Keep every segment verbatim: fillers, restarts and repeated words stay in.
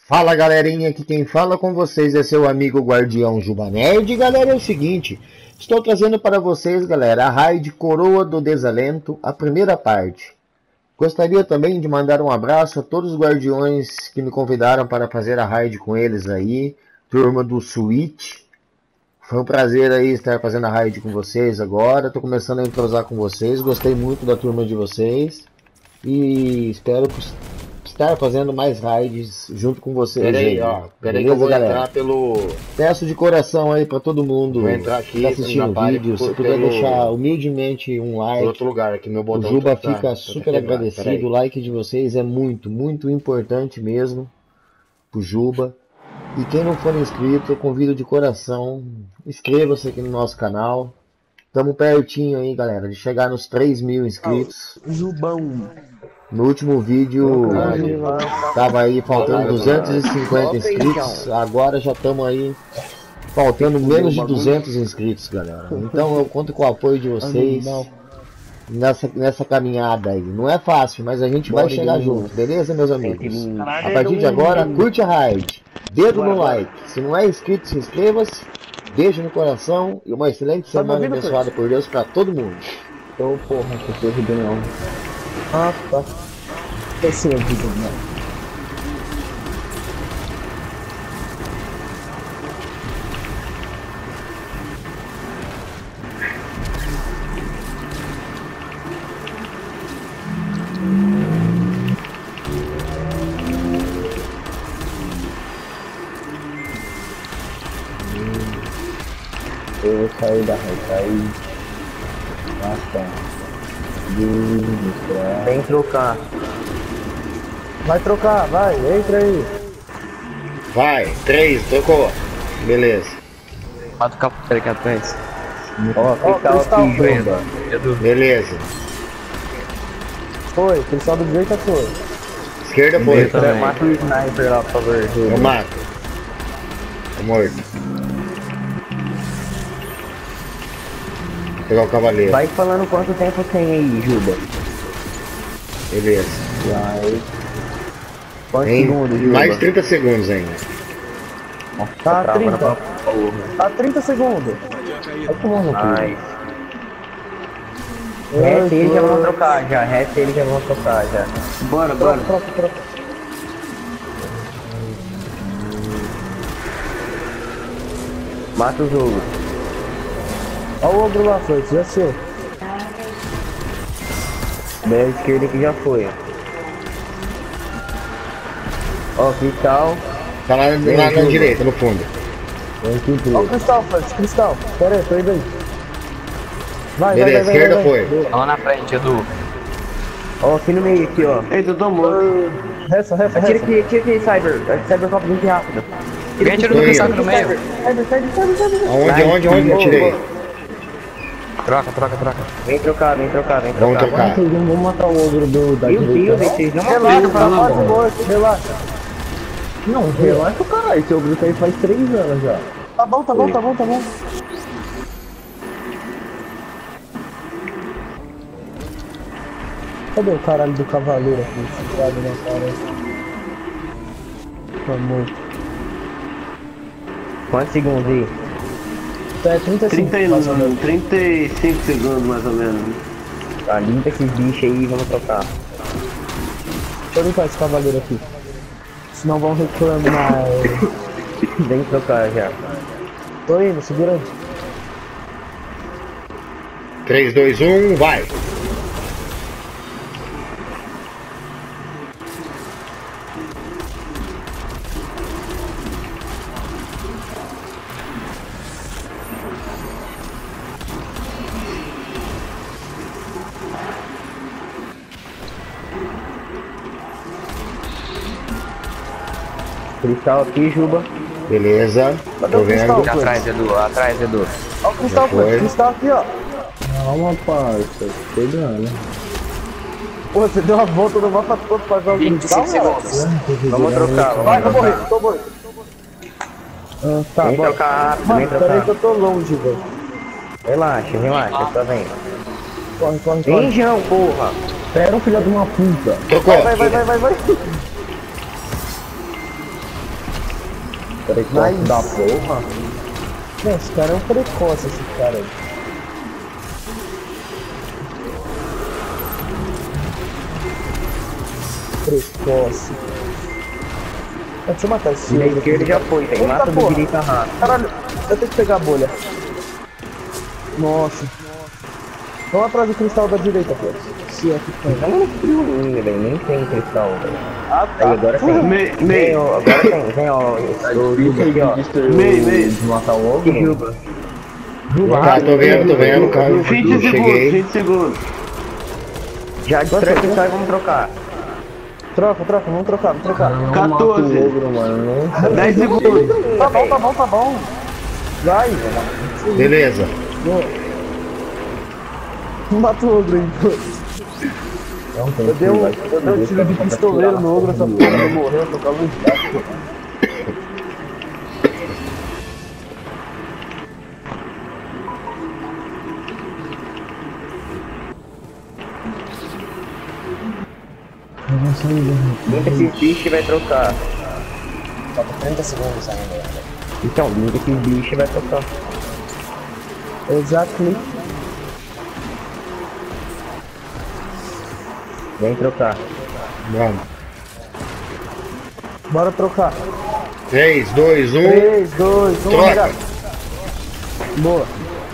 Fala galerinha, aqui quem fala com vocês é seu amigo Guardião Juba Nerd. Galera, é o seguinte, estou trazendo para vocês, galera, a raid Coroa do Desalento, a primeira parte. Gostaria também de mandar um abraço a todos os guardiões que me convidaram para fazer a raid com eles aí, turma do Switch. Foi um prazer aí estar fazendo a raid com vocês agora, estou começando a entrosar com vocês, gostei muito da turma de vocês e espero estar fazendo mais raids junto com vocês. Pera aí, aí, ó. Pera beleza, aí que eu vou galera? entrar pelo... Peço de coração aí pra todo mundo Vou entrar aqui que tá assistindo o vídeo, se puder pelo... deixar humildemente um like. outro lugar aqui, meu botão. O Juba tá, fica tá, super tá agradecido, o like de vocês é muito, muito importante mesmo pro Juba. E quem não for inscrito, eu convido de coração, inscreva-se aqui no nosso canal. Tamo pertinho aí, galera, de chegar nos três mil inscritos. Jubão. No último vídeo tava aí faltando duzentos e cinquenta inscritos, agora já estamos aí faltando menos de duzentos inscritos, galera. Então eu conto com o apoio de vocês nessa, nessa caminhada aí. Não é fácil, mas a gente vai chegar junto, beleza, meus amigos? A partir de agora, curte a raid, dedo no like. Se não é inscrito, se inscreva-se, beijo no coração e uma excelente semana abençoada por Deus para todo mundo. Ô porra, que teve reunião. Ah, tá. Esse é o vídeo, né? Eu vou sair da reta aí. Basta. Vem trocar. Vai trocar, vai, entra aí. Vai, três, tocou. Beleza. Mata o capô aqui atrás. Ó, cristal aqui, Beleza. foi, cristal do direita foi. Esquerda foi. Mata o sniper lá, por favor. Eu mato. Tô morto. Vou pegar o cavaleiro. Vai falando quanto tempo tem aí, Juba. Beleza. Vai. Quantos Tem segundos, Juba? mais trinta segundos ainda. Tá trinta. Tá trinta segundos. Vai tomando aqui. Resta eles já vão trocar já, resta eles já vão trocar já. Bora, bora. Troca, troca. Mata o jogo. Olha o ogro lá, foi, já seu. Bem, esquerda que já foi. Ó, cristal. Tá lá, lá na direita, no fundo. Ó o cristal, Flex, cristal. Pera aí, tô indo aí. Vai, Beleza, vai, vai, esquerda vai, vai. foi. Lá na frente, Edu. Ó, aqui no meio, aqui, ó. Eita, eu tô morto. Resta, resta, Atira resta. aqui, atira aqui, Cyber. Cyber copo muito rápido. Vem tiro Tô no indo. cristal aqui no meio. Cyber, cyber, cyber, cyber. Aonde, aonde, aonde? Eu tirei. Troca, troca, troca. Vem trocar, vem trocar, vem Vamos trocar. trocar. Vocês não vão matar o ogro do, da Meu Deus, direita, não? vocês não Relaxa, matam, relaxa, mano. relaxa, relaxa. Não, relaxa o caralho, esse ogro tá aí faz três anos já. Tá bom, tá bom, tá bom, tá bom. Cadê o caralho do cavaleiro aqui? Segurado na cara. Tá morto. Quantos segundos aí? É trinta e cinco. trinta e nove, trinta e cinco segundos mais ou menos. Tá, limpa esses bichos aí e vamos trocar. Deixa eu limpar esse cavaleiro aqui. Senão vão reclamar. Vem trocar já. Tô indo, segurando. três, dois, um, vai. Cristal aqui, Juba. Beleza. Cadê Tô o cristal? vendo. Atrás, Edu. Atrás, Edu. Ó o cristal, Já foi. Flex, cristal aqui, ó. Calma, parça. Pegando. Pô, você deu uma volta no mapa todo pra jogar o vinte e cristal, cinco cara? segundos. Vamos trocar, vamos Vai, tô trocar. morrendo, tô morrendo. Ah, tá, Vem bora. trocar rápido, Mano, vem pera aí trocar. que eu tô longe, velho. Relaxa, relaxa, tá vendo? Corre, corre, Vem, corre. João, porra. Pera, filho de uma puta. Trocou. Vai, vai, vai, vai, vai. Precoce da porra. Não, esse cara é um precoce, esse cara aí. Precoce. Ah, deixa eu matar esse Na outro esquerda aqui. já foi, velho. Eita Mata do porra. direita rápido. Caralho, eu tenho que pegar a bolha. Nossa. Vamos atrás do cristal da direita, pô. Se é que tem. Não no frio, velho. Nem tem cristal, velho. Ah, Aí agora tem. Meio, Vem, meio, ó, agora tem, vem, ó. O Juba aqui, ó. meio, meio. De matar o ogro. Juba. Tá, tô vendo, tô vendo, cara. vinte segundos, Cheguei. vinte segundos. Já destrói o cristal e vamos trocar. troca, troca, vamos trocar, vamos trocar. quatorze. Ogro, mano. dez segundos. Tá bom, tá bom, tá bom. Vai, velho. Beleza. Mata o ogro aí, pô. Eu dei um, eu dei um tiro de pistoleiro no ogro, essa porra não morreu, eu tô com a luz baixa. Limpa esses bichos e vai trocar. Falta trinta segundos ainda. Então, limpa esses bichos e vai trocar. Exactly. Vem trocar. Vamos. Bora trocar. três, dois, um. três, dois, um, Troca. obrigado. Boa.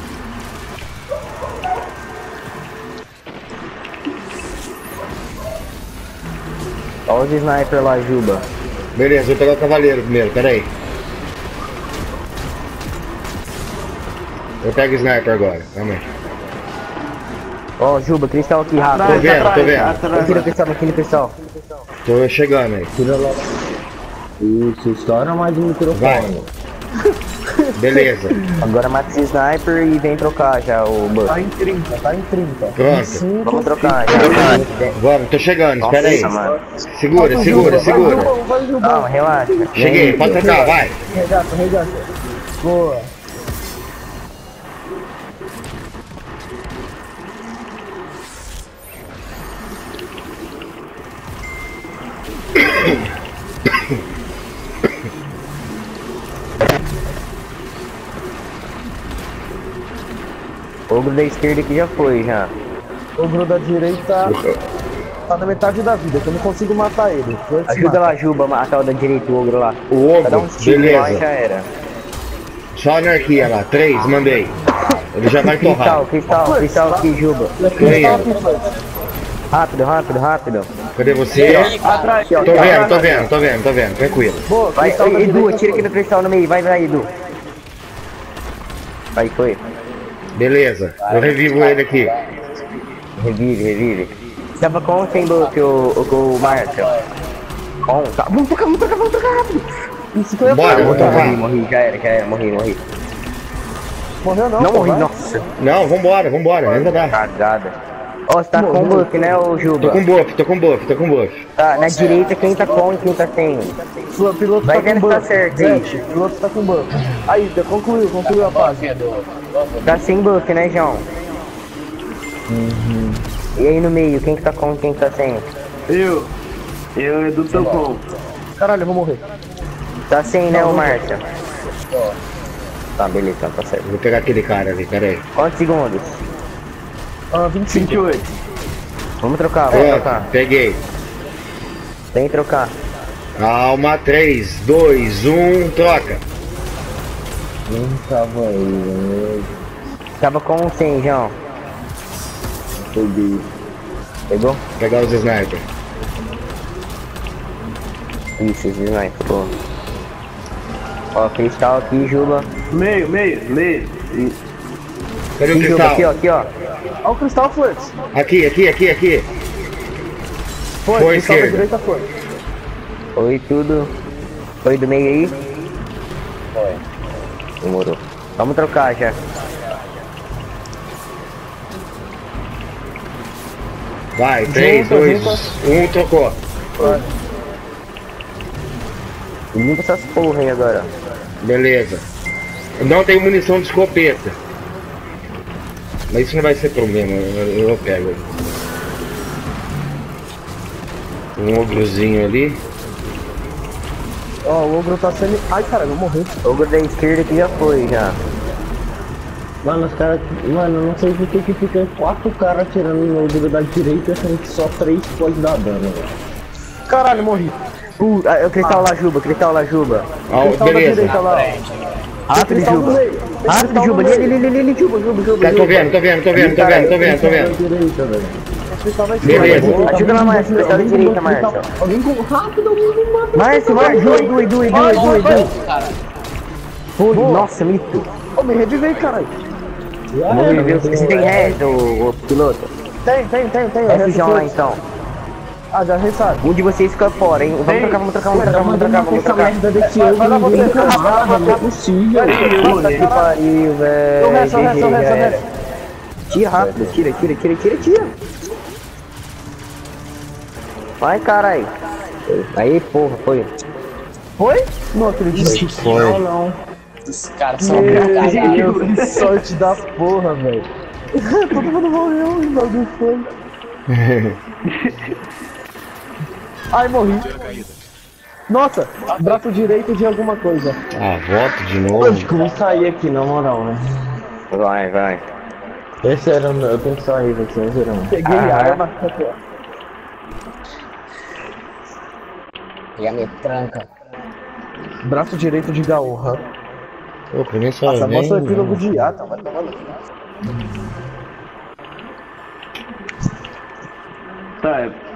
Olha os sniper lá, Juba. Beleza, vou pegar o cavaleiro primeiro, peraí. Eu pego o sniper agora, calma aí. Ó, Juba, cristal aqui, rápido. Tô vendo, tô vendo. atrás. Tira o cristal naquele cristal. Tô chegando aí. Tira lá. Isso, estoura mais um microfone. Vai. Beleza. Agora mata esse sniper e vem trocar já o buff. Tá em trinta, tá em trinta. Pronto. cinco, Vamos trocar já. Vamos, tô chegando, espera aí. Nossa, mano. Segura, segura, segura. Vai, Juba. Calma, relaxa. Cheguei, pode trocar, vai. Regata, regata. Boa. Ogro da esquerda aqui já foi, já. O ogro da direita tá na metade da vida, que eu não consigo matar ele. Foi que se Ajuda mata. lá, Juba, a matar o da direita, o ogro lá. O Vai dar ogro, uns tiros lá e já beleza. era. Só anarquia lá, três, mandei. Ele já vai Cristal, torrar. cristal, cristal aqui, Juba. Tô indo. Rápido, rápido, rápido. Cadê você? Atrás. Tô vendo, tô vendo, tô vendo, tô vendo, tranquilo. Boa, Vai, cristal da Edu, direita atira aqui foi. no cristal no meio, vai, vai, Edu. Vai, foi. Beleza, eu revivo ele aqui. Revive, revive. Tava com ou sem buff o, o, o Márcio? Com, tá. Vamos trocar, vamos trocar, vamos trocar rápido. Isso que eu ia Bora, falar. vou Morri, trocar. morri, morri, já era, já era, morri, morri. Morreu não, Não pô, morri, vai. nossa. Não, vambora, vambora, ainda dá. Cagada. Ó, você tá com Morreu. buff, né, ô Juba? Tô com buff, tô com buff, tô com buff. Tá, na direita quem tá com e quem tá sem. O piloto Vai tá com vendo que buff. tá certo, Gente, o piloto tá com buff. Aí, concluiu, concluiu a fase. Tá sem buff, né, João? E aí no meio, quem que tá com e quem que tá sem? Eu. Eu, Edu, tô com. Caralho, eu vou morrer. Tá sem, né, ô Márcio? Tá, beleza, então tá certo. Vou pegar aquele cara ali, peraí. Quantos segundos? Ah, vinte e cinco. vinte e oito. Vamos trocar, vamos Pronto, trocar. peguei. Tem que trocar. Calma, três, dois, um, troca. Não tava aí, Tava com cem, João. peguei. Pegou? Vou pegar os sniper. Isso, esses não pô. Ó, cristal aqui, Juba. Meio, meio, meio. Cadê o Aqui, Juba, aqui, ó, cristal? aqui, ó. Ó o cristal Flux. Aqui, aqui, aqui, aqui. Foi, Foi, cristal da esquerda. direita foi. Foi tudo. Foi do meio aí? Foi. Demorou. Vamos trocar já. Vai, três, Junta, dois, junta. um, trocou. Limpa essas porra aí agora. Beleza. Não tenho munição de escopeta. Mas isso não vai ser problema, eu, eu pego. Um ogrozinho ali. Ó, o ogro tá sendo... Ai, caralho, eu morri. O ogro da esquerda aqui já foi, já. Mano, os caras... Mano, eu não sei por que que fica quatro caras atirando no ogro da direita, sendo que só três pode dar dano, velho. Caralho, morri. Uh, ah, o cristal lá, Juba, cristal lá, Juba. Ó, Cristal da beleza. direita lá, ó. Rápido, Cristal do Juba. meio. Tem Rápido, cristal Juba. no Ali, meio. ali, ali, ali, Juba, Juba, Juba. Tá, tô vendo, tô vendo, tô vendo, tô vendo, tô vendo, tô vendo. Cristal da direita, velho. Cristal da Beleza. esquerda. Ajuda lá, Márcio, cristal da Alguém direita, com cristal- Márcio. Alguém com... Rápido, alguém com mata. Márcio, Márcio, dois, dois, dois, dois, dois, dois. Foi, nossa, mito. Ô, me revivei, caralho. Vamos ver se tem resto, o piloto. Tem, tem, tem, tem. F J lá então. Ah, já ressabe. Um de vocês fica fora, hein? Vamos trocar, vamos trocar, vamos trocar, vamos trocar, vamos essa trocar. merda desse ogro, ninguém nunca mata, não é possível. Puta que pariu, velho. Eu resto, eu resto, eu resto, eu resto. Tira rápido, tira, tira, tira, tira, tira. Vai, caralho. Aí, porra, foi. Foi? Não acredito. Foi. Não, não. Os caras são Meu brincadeira. Deus, que sorte da porra, velho. Todo mundo morreu, o bagulho foi. Ai, morri. Nossa, braço direito de alguma coisa. Ah, voto de Eu novo. acho que eu vou sair aqui, na moral, né? Vai, vai. Esse era o meu, eu tenho que sair daqui, esse era o meu. Peguei a Ah. arma. E a minha tranca. Braço direito de Gaorra. Pô, pra mim só Nossa, vem... mostra o epílogo de Ata, vai tomar no Tá, é